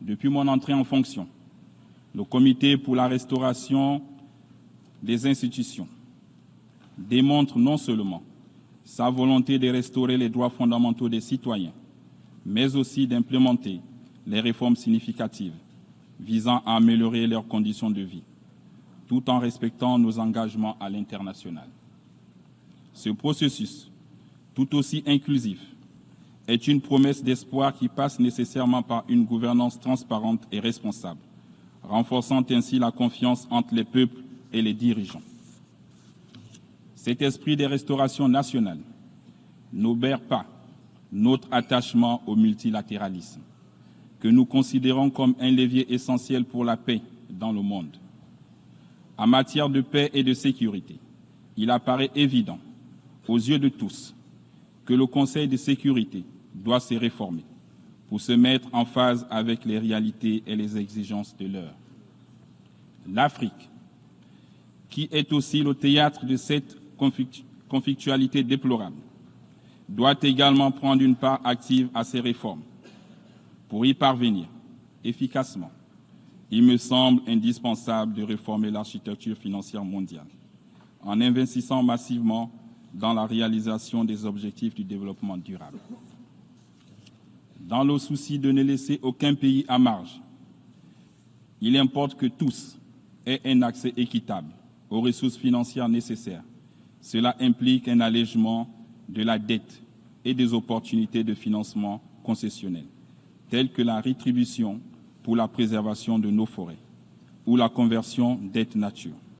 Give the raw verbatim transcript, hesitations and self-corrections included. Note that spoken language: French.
depuis mon entrée en fonction, le Comité pour la restauration des institutions démontre non seulement sa volonté de restaurer les droits fondamentaux des citoyens, mais aussi d'implémenter les réformes significatives visant à améliorer leurs conditions de vie, tout en respectant nos engagements à l'international. Ce processus, tout aussi inclusif, est une promesse d'espoir qui passe nécessairement par une gouvernance transparente et responsable, renforçant ainsi la confiance entre les peuples et les dirigeants. Cet esprit de restauration nationale n'obère pas notre attachement au multilatéralisme, que nous considérons comme un levier essentiel pour la paix dans le monde. En matière de paix et de sécurité, il apparaît évident, aux yeux de tous, que le Conseil de sécurité doit se réformer pour se mettre en phase avec les réalités et les exigences de l'heure. L'Afrique, qui est aussi le théâtre de cette conflictualité déplorable, doit également prendre une part active à ces réformes. Pour y parvenir efficacement, il me semble indispensable de réformer l'architecture financière mondiale en investissant massivement dans la réalisation des objectifs du développement durable. Dans le souci de ne laisser aucun pays à marge, il importe que tous aient un accès équitable aux ressources financières nécessaires. Cela implique un allègement de la dette et des opportunités de financement concessionnel, telles que la rétribution pour la préservation de nos forêts ou la conversion dette nature.